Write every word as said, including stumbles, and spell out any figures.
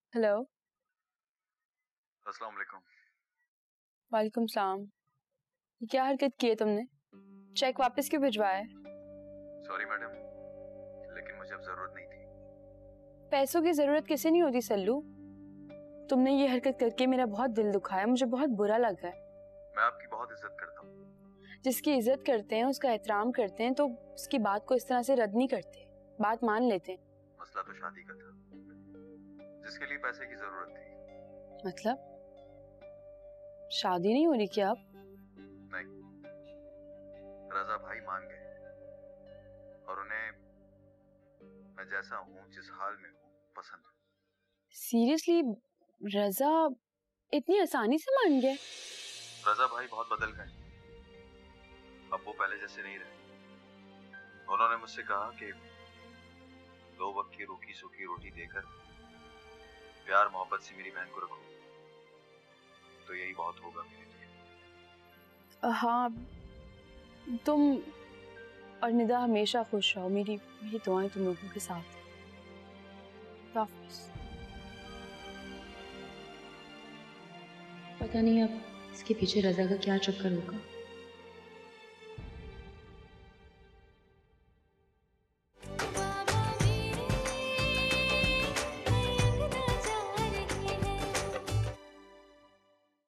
Hello. अस्सलाम वालेकुम। वालेकुम सलाम। ये क्या हरकत की है तुमने? चेक वापस क्यों भिजवाया है? सॉरी मैडम, लेकिन मुझे अब जरूरत नहीं थी। पैसों की जरूरत किसे नहीं होती सल्लू। तुमने ये हरकत करके मेरा बहुत दिल दुखाया, मुझे बहुत बुरा लग रहा है। मैं आपकी बहुत इज्जत करता हूँ। जिसकी इज्जत करते हैं, उसका एहतराम करते हैं, तो उसकी बात को इस तरह से रद्द नहीं करते, बात मान लेते हैं। मसला तो शादी का था, जिसके लिए पैसे की जरूरत थी। मतलब शादी नहीं हो रही क्या अब? नहीं, रजा भाई मान गए और उन्हें मैं जैसा हूँ, जिस हाल में हूँ, पसंद हूँ। सीरियसली? रजा इतनी आसानी से मान गए? रजा भाई बहुत बदल गए, अब वो पहले जैसे नहीं रहे। उन्होंने मुझसे कहा कि दो वक्त की रूखी सूखी रोटी देकर प्यार मोहब्बत से मेरी बहन को रखो, तो यही बहुत होगा मेरे लिए। हाँ, तुम और निदा हमेशा खुश रहो। मेरी मेरी दुआएं तुम लोगों के साथ हैं। पता नहीं अब इसके पीछे रजा का क्या चक्कर होगा।